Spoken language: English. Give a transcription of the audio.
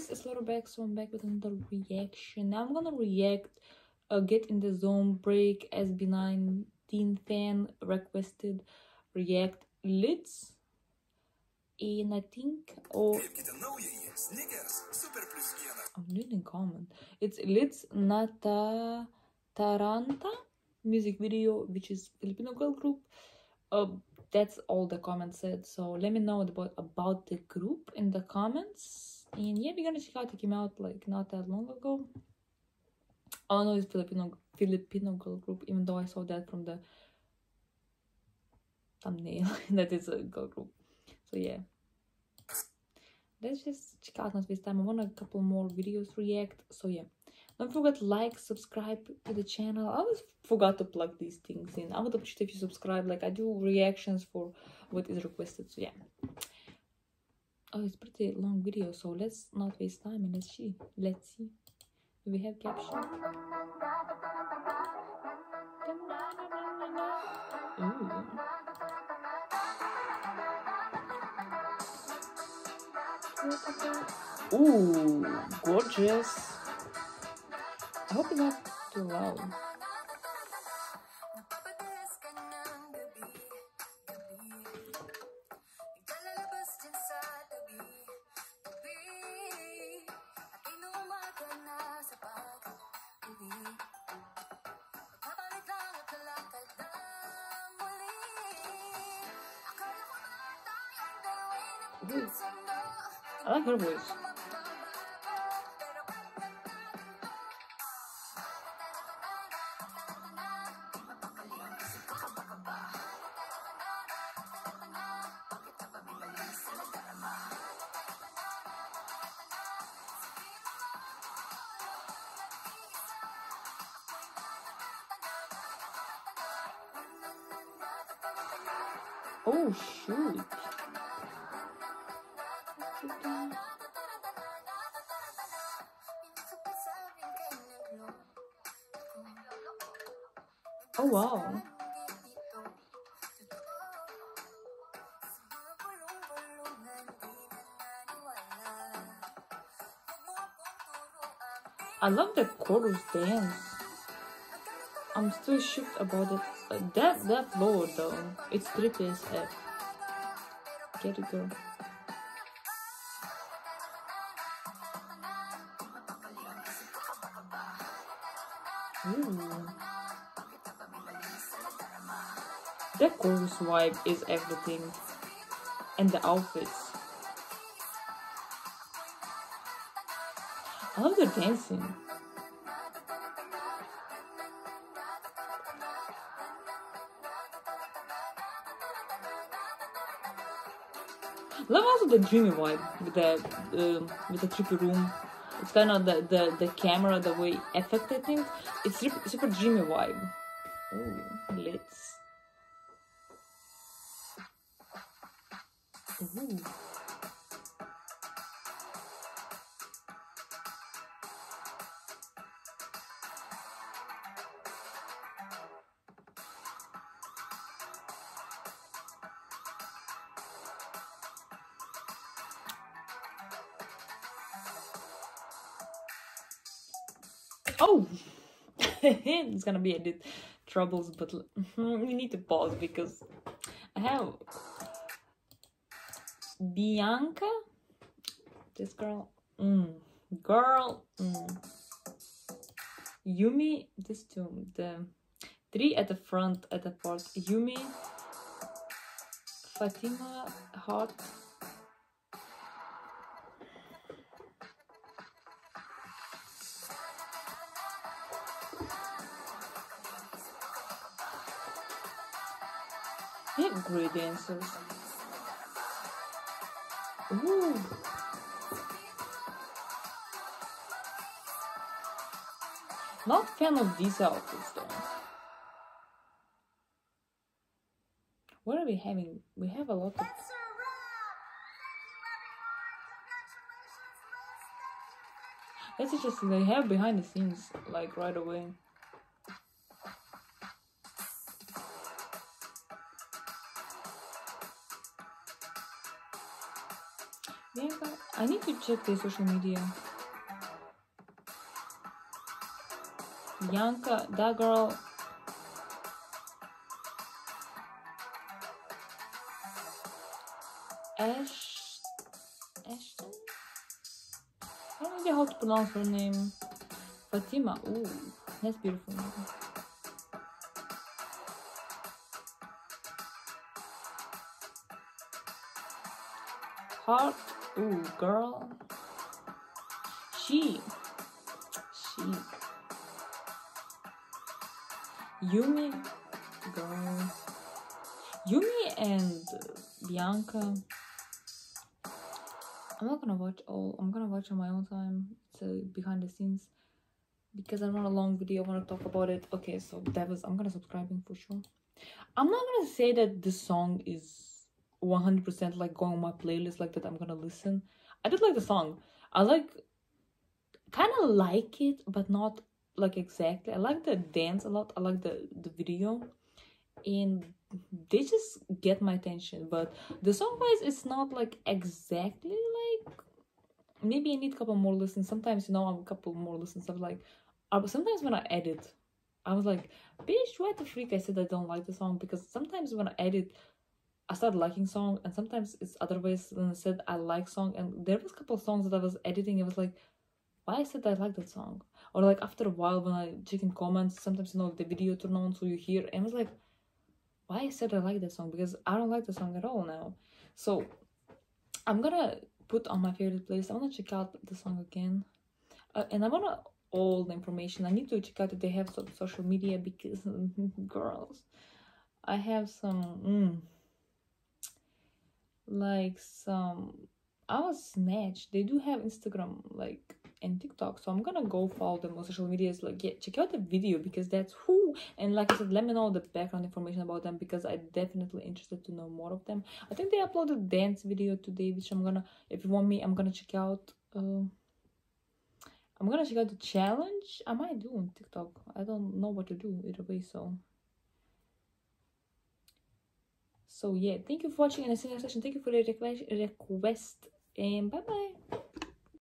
guys, it's Slaughterback, so I'm back with another reaction. Now I'm gonna react Get in the Zone Break SB19 fan requested react Lids. And I think, I'm reading comment. It's Lids Nata Taranta music video, which is Filipino girl group. That's all the comments said. So let me know about the group in the comments. And yeah, we're gonna check out. It came out like not that long ago. Oh no, it's Filipino girl group, even though I saw that from the thumbnail that is a girl group. So yeah, let's just check out, not waste time. I want a couple more videos react. So yeah, don't forget to like, subscribe to the channel. I always forgot to plug these things in. I would appreciate if you subscribe. Like, I do reactions for what is requested. So yeah. Oh, it's pretty long video, so let's not waste time and let's see. Do we have caption? Ooh, gorgeous. I hope it's not too loud. Ooh. I like her voice. Oh shoot. Oh wow. I love the chorus dance. I'm still shocked about it. That floor though, it's trippy as heck. Get it, girl. Ooh. The chorus vibe is everything, and the outfits. I love the dancing. Love also the dreamy vibe with the trippy room. It's kind of the camera, the way affected things. It's super dreamy vibe. Ooh, lids. Ooh. Oh, it's gonna be a bit troubles, but we need to pause because I have Bianca, this girl, Yumi, this two, the three at the front at the part, Yumi, Fatima, Hot. They're great dancers. Ooh. Not fan of these outfits though. What are we having? We have a lot of... That's interesting. They have behind the scenes like right away. Yeah, but I need to check their social media. Bianca, that girl. Ashton? I don't know how to pronounce her name. Fatima. Ooh, that's beautiful name. Heart. Ooh, girl. She. Yumi. Girl. Yumi and Bianca. I'm not gonna watch all. I'm gonna watch on my own time. It's behind the scenes. Because I want a long video, I want to talk about it. Okay, so I'm gonna subscribing for sure. I'm not gonna say that this song is 100% like going on my playlist like that I'm gonna listen. I did like the song. I kind of like it, but not like exactly. I like the dance a lot. I like the video, and they just get my attention. But the song wise, it's not like exactly like. Maybe I need a couple more listens. Sometimes, you know, I'm a couple more listens of like. Sometimes when I edit, I was like, bitch, what the freak? I said I don't like the song, because sometimes when I edit, I start liking song, and sometimes it's other ways than I said I like song. And there was a couple of songs that I was editing, it was like, why I said I like that song? Or like after a while when I check in comments, sometimes, you know, the video turn on so you hear, and I was like, why I said I like that song? Because I don't like the song at all now. So I'm gonna put on my favorite playlist. I wanna check out the song again, and I wanna all the information. I need to check out if they have some social media, because girls, I have some like some. I was snatched. They do have Instagram like and TikTok, so I'm gonna go follow them on social medias. Like, yeah, check out the video, because that's who. And like I said, let me know the background information about them, because I'm definitely interested to know more of them. I think they uploaded dance video today, which I'm gonna, if you want me, I'm gonna check out. I'm gonna check out the challenge. I might do on TikTok. I don't know what to do either way, so yeah, thank you for watching, and I'll see you next session. Thank you for the request, and bye bye.